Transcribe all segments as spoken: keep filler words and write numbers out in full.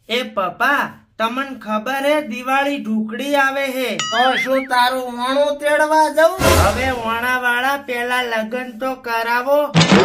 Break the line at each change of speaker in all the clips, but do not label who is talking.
ए पप्पा तमन खबर है दिवाળી ઢુકડી આવે હે
તો શું તારું વણું તેડવા જવું?
હવે વણા વાળા પેલા લગન તો કરાવો.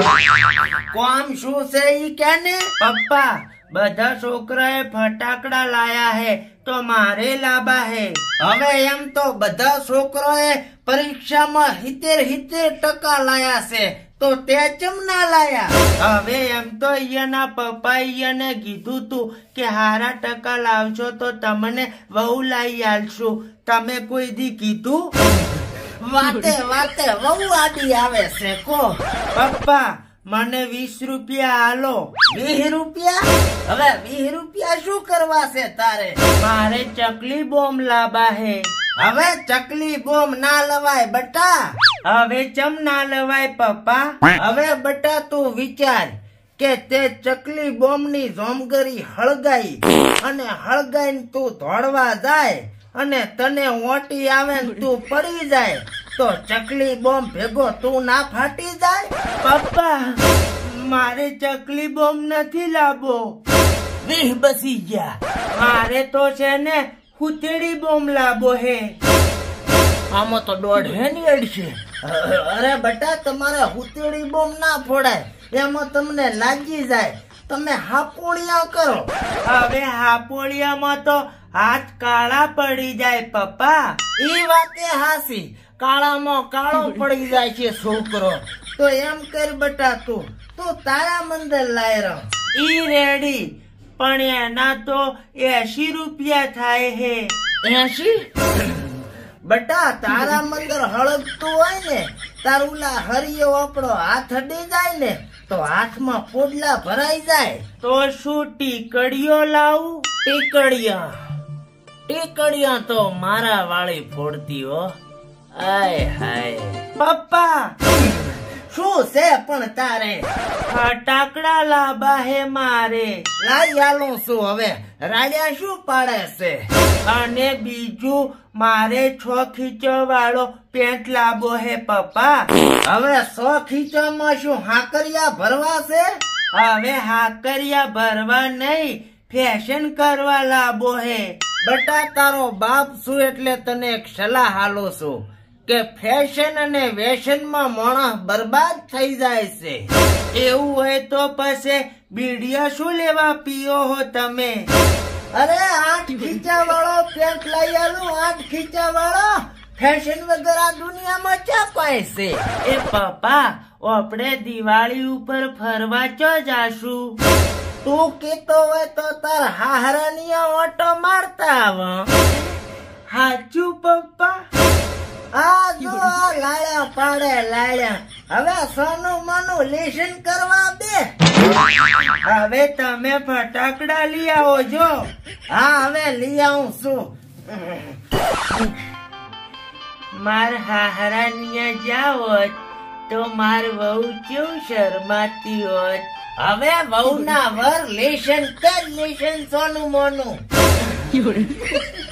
કોમ શું છે ઈ કેને?
પપ્પા બધા છોકરાએ ફટાકડા લાયા હે તો મારે લાબા હે.
હવે એમ તો બધા છોકરાએ પરીક્ષામાં સિત્તેર સિત્તેર ટકા લાયા છે તો તે ચમ ના લાયા?
હવે એમ તો ઈયાના પપ્પા ઈયાને કીધું તું કે હારા ટકા લાવશો તો તમને વહુ લાવી આલશું. તમે કોઈ દી કીધું?
વાતે વાતે વહુ આડી આવે છે કો.
પપ્પા મને વીસ રૂપિયા હાલો.
વીસ રૂપિયા? હવે વીસ રૂપિયા શું કરવા છે તારે?
મારે ચકલી બોમ્બ લાબા હે.
હવે ચકલી બોમ્બ ના લવાય બટા.
હવે ચમ ના લવાય પપ્પા?
હવે બટા તું વિચાર કે તે ચકલી બોમ્બ ની જોમગરી હળગાઈ અને હળગાઈને તું ધોડવા જાય અને તને ઓટી આવે ને તું પડી જાય તો ચકલી બોમ્બ ભેગો તું ના ફાટી જાય?
પપ્પા મારે ચકલી બોમ્બ નથી લાવવો.
વીહ બસી ગયા.
મારે તો છે ને હુતેડી બોમ્બ લાવવો હે.
આમાં તો દોઢ હે ની અડશે. અરે બટા તમારે હુતેડી બોમ્બ ના ફોડાય, એમાં તમને લાગી જાય. તમે હાપોળિયા કરો.
હવે હાપોળિયામાં તો હાથ કાળા પડી જાય પપ્પા.
ઈ વાતે હાસી, કાળામાં કાળો પડી જાય છે છોકરો. તો એમ કર બટા તું તું તારા મંદર લાય રહો.
ઈ રેડી પણ એના તો એસી રૂપિયા થાય હે.
એસી? બટા તારા મંદર હળગતું હોય ને તારુલા હરિયો આપણો હાથ અડી જાય ને તો હાથમાં પોડલા ભરાઈ જાય.
તો શું ટીકડીઓ લાવું?
ટીકડિયા ટીકડિયા તો મારા વાળી ફોડતી હો. આય હાય.
પપ્પા
શું છે પણ તારે?
ફટાકડા લાબા હે મારે.
લાઈ આલું છું. હવે રાડિયા શું પાડે છે?
અને બીજું મારે છ ખીચો વાળો પેન્ટ લાવવો હે પપ્પા.
હવે સો ખીચામાં શું હાકરિયા ભરવા છે?
હવે હાકરિયા ભરવા નહીં, ફેશન કરવા લાવવો હે.
બટા તારો બાપ છું એટલે તને એક સલાહ હાલું છું કે ફેશન અને વેશન માં માણસ બરબાદ થઈ જાય છે.
એવું હોય તો પછી બીડિયા શું લેવા પીઓ હો તમે?
અરે આઠ ખીચા વાળો પેન્ટ લઈ આલું. આઠ ખીચા વાળો ફેશન વગર આ દુનિયામાં ચા પાય છે?
એ પપ્પા આપણે દિવાળી ઉપર ફરવા ચો જાશું?
તું કેતો હોય તો તાર હાહરાની ઓટો મારતા આવ.
હાચું પપ્પા?
આ જો લાળ્યા પાડે લાળ્યા. હવે સોનું મનું લેશન કરવા બે.
હવે તમે ફટાકડા લઈ આવો જો.
હા હવે લઈ આવું છું.
માર હાહરાનિયા જાવત તો માર વહુ કેવું શરમાતી હોત.
હવે વહુ ના વર લેશન કર લેશન સોનું મોનું.